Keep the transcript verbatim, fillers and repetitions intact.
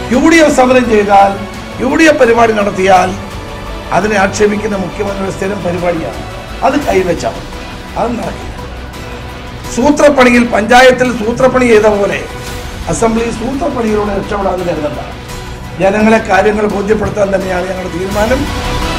U D F സമരം ചെയ്താൽ, U D F പരിപാടി നടത്തിയാൽ അതിനെ ആക്ഷേപിക്കുന്ന മുഖ്യമന്ത്രിയുടെ സ്ഥിരം പരിപാടിയാണ്. അത് കൈവച്ചാൽ അത് നടക്കില്ല. സൂത്രപ്പണിയിൽ പഞ്ചായത്തിൽ സൂത്രപ്പണി ചെയ്ത പോലെ അസംബ്ലി സൂത്രപ്പണിയിലൂടെ രക്ഷപ്പെടാതെ കരുതണ്ട. ജനങ്ങളെ കാര്യങ്ങൾ ബോധ്യപ്പെടുത്താൻ തന്നെയാണ് ഞങ്ങളുടെ തീരുമാനം.